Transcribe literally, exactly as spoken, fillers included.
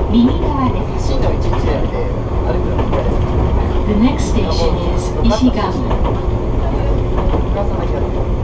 右側です。 走るのいちにちなんで歩くのみっかです。 The next station is 石神。 お母さんだけやって